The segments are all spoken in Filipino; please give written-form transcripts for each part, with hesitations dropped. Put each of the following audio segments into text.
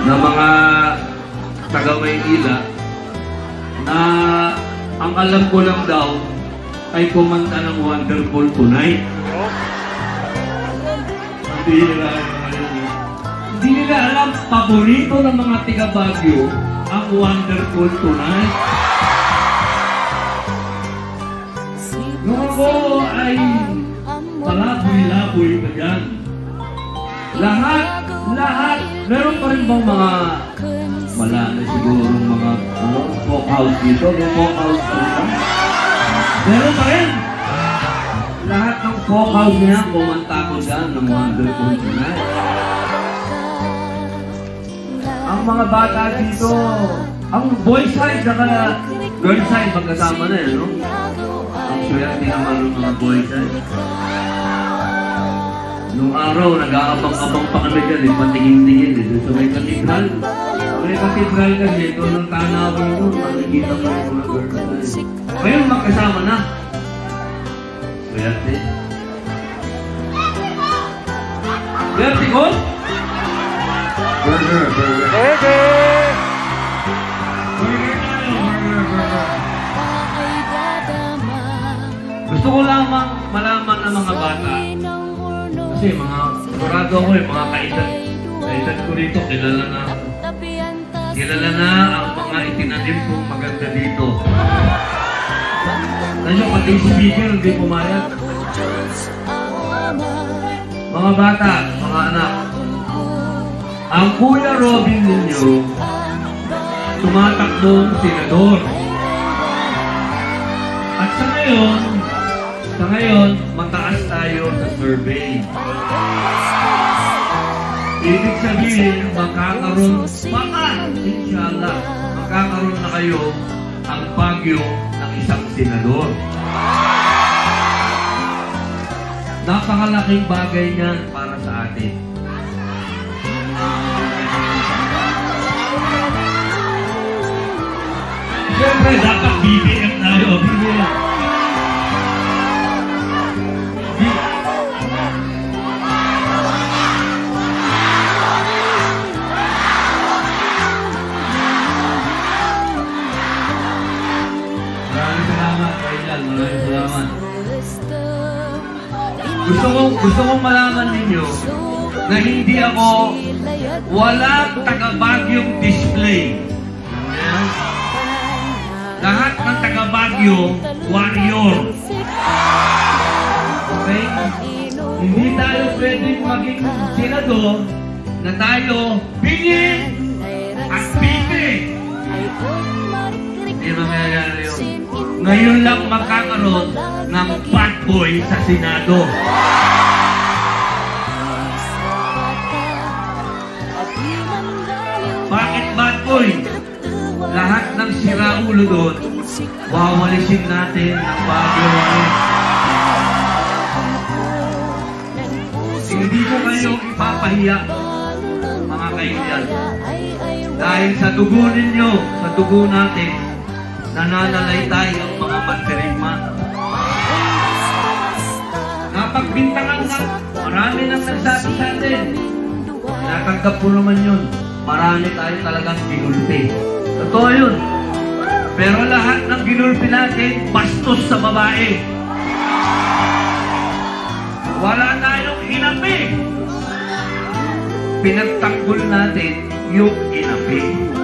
na mga taga Maynila na ang alam ko lang daw ay kumanta ng Wonderful Tonight. Hindi nila alam, paborito ng mga tiga Baguio ang Wonderful Tonight. Nung ako ay palaboy-laboy pa dyan. Lahat, meron pa rin bang mga wala na siguro mga folk house dito? May folk house dito? Meron pa rin. Lahat ng folk house niya, kumanta ko dyan ng Wonderful Tonight. Ang mga bata dito, ang boy side at girl side magkasama na no? Ang swerte naman ng mga boy side. Nung araw, nag-aabang-abang pa kami dyan, patingin-tingin. So may katedral. May katedral kasi, ito ng tanawin mo, makikita mo yung mga girl side. Ngayon, magkasama na. Swerte. Swerte ko? Burger. Gusto ko lamang malaman ng mga bata. Kasi sigurado ako yung mga kaedad ko rito, kilala na ang mga itinanim kong maganda dito. Nandiyo, pati yung speaker, hindi pumayag. Mga bata, mga anak, ang Kuya Robin ninyo, tumatakbong senador. At sa ngayon, mataas tayo sa survey. Ibig sabihin, inshallah, makakaroon na kayo ang Baguio ng isang senador. Napakalaking bagay niyan para sa atin. Siyempre, dapat BBM tayo. BBM. Maraming salamat. Gusto kong malaman ninyo na hindi ako walang taga-Baguiong display. Ayan. Lahat ng taga-Baguio, warrior. Okay? Hindi tayo pwedeng maging senador na tayo bingin at bingin. Hindi mangyayari yun. Ngayon lang magkakaroon ng bad boy sa Senado. Bakit bad boy? Lahat ng siraulo doon, wawalisin natin ang Baguio. Hindi ko kayo ipapahiya, mga kaibigan. Dahil sa dugo ninyo, sa dugo natin, nananalaytay ang mga mandirigma. Napagbintangan na, marami nang nagsabi sa atin. Natanggap po naman yun. Marami tayo talagang ginulpi. Totoo yun. Pero lahat ng ginulpi natin, bastos sa babae. Wala tayong inapi. Pinagtanggol natin yung inapi.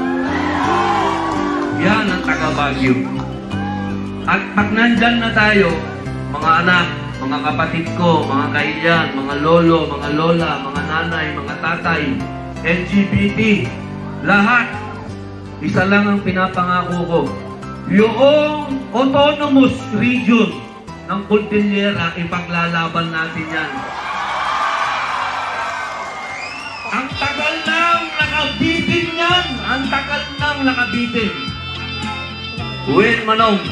Yan ang taga-Baguio. At pag nandyan na tayo, mga anak, mga kapatid ko, mga kaibigan, mga lolo, mga lola, mga nanay, mga tatay, LGBT, lahat, isa lang ang pinapangako ko. Yung autonomous region ng Cordillera, ipaglalaban natin yan. Ang tagal nang nakabitin yan! Ang tagal nang nakabitin! Uwin Manong.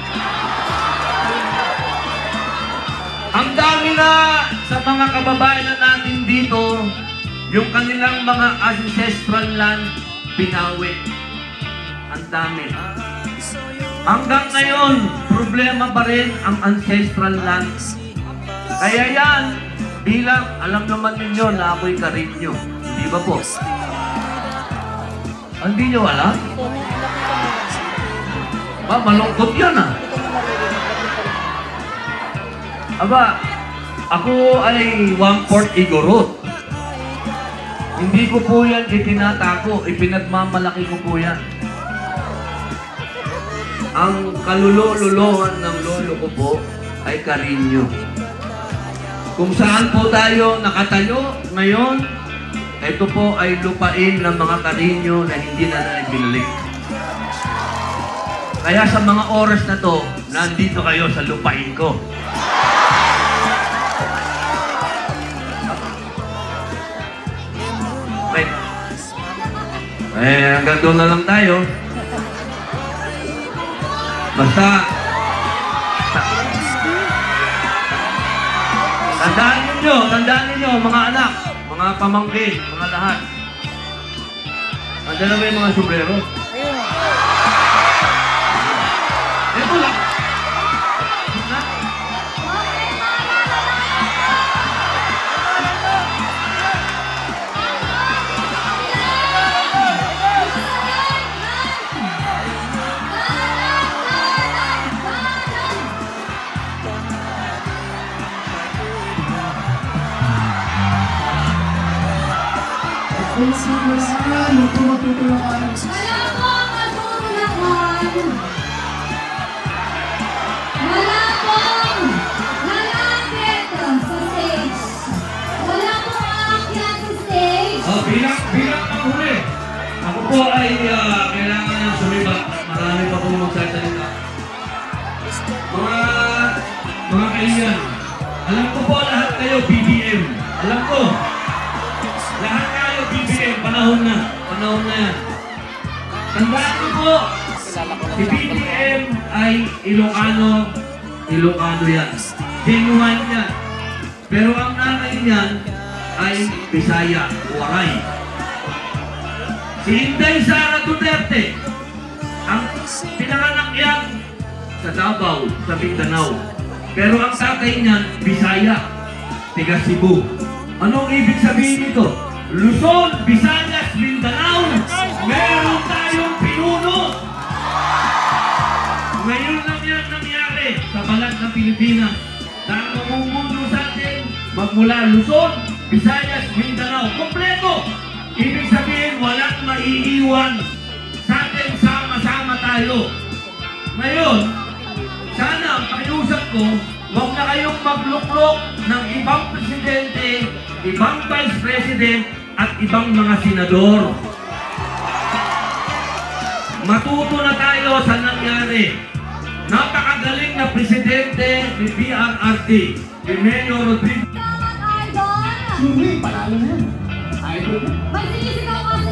Ang dami na sa mga kababayan natin dito, yung kanilang mga ancestral land, pinawi. Ang dami. Hanggang ngayon, problema pa rin ang ancestral land. Kaya yan, bilang, alam naman ninyo na ako'y Karinyo. Di ba po? Hindi nyo alam? Ba, malungkot yan ah. Aba, ako ay 1/4 Igorot. Hindi ko po yan itinatago, ipinagmamalaki ko po yan. Ang kalululohan ng lolo ko po ay Carino. Kung saan po tayo nakatayo ngayon, ito po ay lupain ng mga Carino na hindi na binalik. Kaya sa mga oras na to, nandito kayo sa lupain ko. Okay. Hanggang doon na lang tayo. Basta, tandaan ninyo, mga anak, mga pamangkin, mga lahat. Andiyan na ba yung mga sombrero? Ito lang. Kung saan, matutulakan. Wala pong matutulakan. Wala pong lalapit sa stage. Wala pong aakyat sa stage. Bilang ang huli. Ako po ay kailangan ng sumiba. Marami pa po magsasalita. Mga kaibigan, alam ko po lahat kayo BBM. Alam ko. Lahat kayo BBM. Panahon na yan. Tandaan ko po, si BBM ay Ilocano yan. Genuine yan. Pero ang nanay niyan ay Bisaya, Waray. Si Inday Sara Duterte, ang pinanganak yan sa Davao, sa Mindanao. Pero ang tatay niyan, Bisaya, tiga Cebu. Anong ibig sabihin nito? Luzon, Visayas, Mindanao, meron tayong pinuno. Ngayon lang yan nangyari sa balat ng Pilipinas. Dahil mamumuno sa atin, magmula Luzon, Visayas, Mindanao, kompleto. Ibig sabihin, walang maiiwan sa atin, sama-sama tayo. Ngayon, sana ang pakiusap ko, huwag na kayong magluklok ng ibang presidente, ibang vice president, at ibang mga senador. Matuto na tayo sa nangyari. Napakagaling na presidente ni PRRD, ni Mayor Rodrigo. Idol! Siyempre, panalo na yan. Idol na. Magsisigaw ka